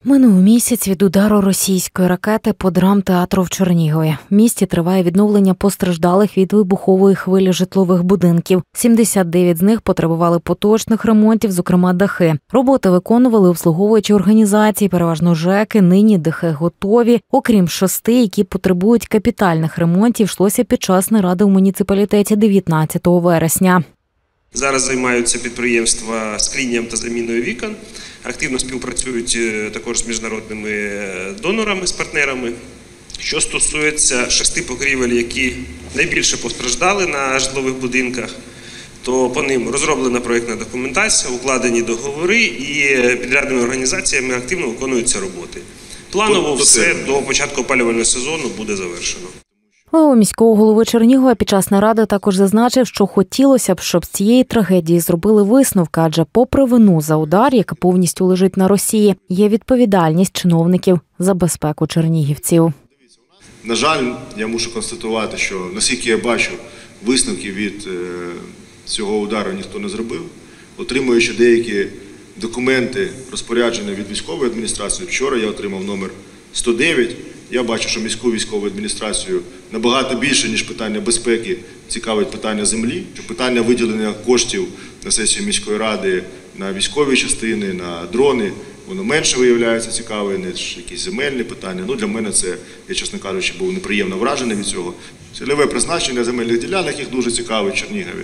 Минув місяць від удару російської ракети по драмтеатру в Чернігові. В місті триває відновлення постраждалих від вибухової хвилі житлових будинків. 79 з них потребували поточних ремонтів, зокрема дахи. Роботи виконували обслуговуючі організації, переважно ЖЕКи, нині дахи готові. Окрім 6, які потребують капітальних ремонтів, йшлося під час наради у муніципалітеті 19 вересня. Зараз займаються підприємства склінням та заміною вікон. Активно співпрацюють також з міжнародними донорами, з партнерами. Що стосується 6 покрівель, які найбільше постраждали на житлових будинках, то по ним розроблена проєктна документація, укладені договори і підрядними організаціями активно виконуються роботи. Планово все до початку опалювального сезону буде завершено. У міського голови Чернігова під час наради також зазначив, що хотілося б, щоб з цієї трагедії зробили висновки, адже попри вину за удар, яка повністю лежить на Росії, є відповідальність чиновників за безпеку чернігівців. На жаль, я мушу констатувати, що, наскільки я бачу, висновки від цього удару ніхто не зробив. Отримуючи деякі документи, розпорядження від військової адміністрації, вчора я отримав номер 109. Я бачу, що міську військову адміністрацію набагато більше, ніж питання безпеки, цікавить питання землі. Питання виділення коштів на сесію міської ради на військові частини, на дрони, воно менше виявляється цікаве, ніж якісь земельні питання. Для мене це, я, чесно кажучи, був неприємно вражений від цього. Цільове призначення земельних ділянок, їх дуже цікавить в Чернігові.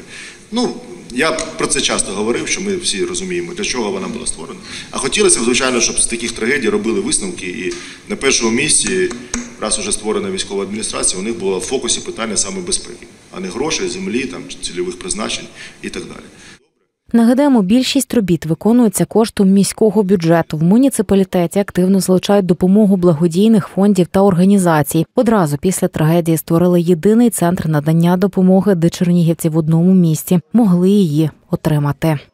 Я про це часто говорив, що ми всі розуміємо, для чого вона була створена. А хотілося б, звичайно, щоб з таких трагедій робили висновки. І на першому місці, раз уже створена військова адміністрація, у них було в фокусі питання саме безпеки, а не грошей, землі, цільових призначень і так далі. Нагадаємо, більшість робіт виконується коштом міського бюджету. В муніципалітеті активно залучають допомогу благодійних фондів та організацій. Одразу після трагедії створили єдиний центр надання допомоги, де чернігівці в одному місці могли її отримати.